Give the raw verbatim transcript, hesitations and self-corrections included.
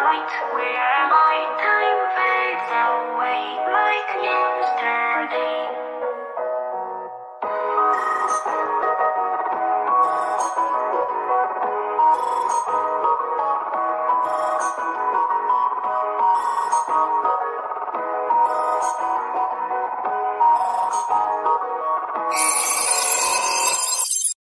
night where my time fades away like yesterday.